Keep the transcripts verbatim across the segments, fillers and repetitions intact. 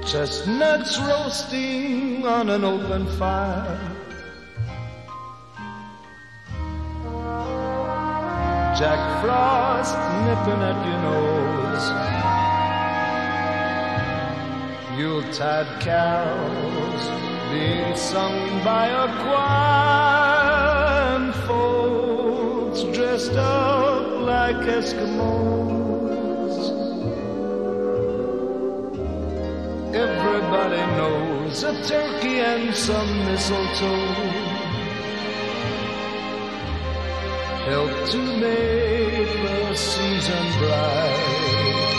chestnuts roasting on an open fire, Jack Frost nipping at your nose, Yuletide carols being sung by a choir, and folks dressed up like Eskimos. Everybody knows a turkey and some mistletoe help to make the season bright.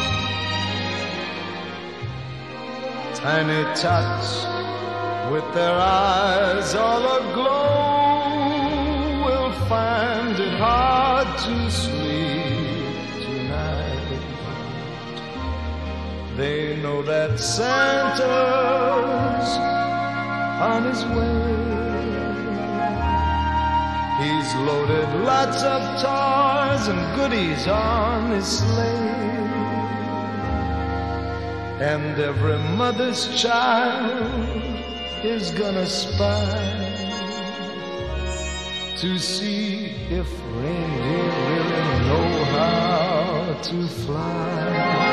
Tiny tots with their eyes all aglow will find it hard to sleep tonight. They know that Santa's on his way. He's loaded lots of toys and goodies on his sleigh, and every mother's child is gonna spy to see if reindeer really know how to fly.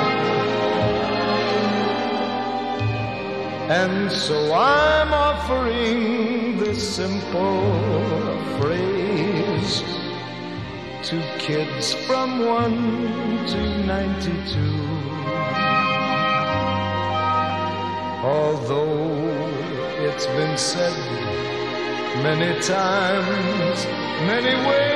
And so I'm offering this simple phrase to kids from one to ninety-two. Although it's been said many times, many ways,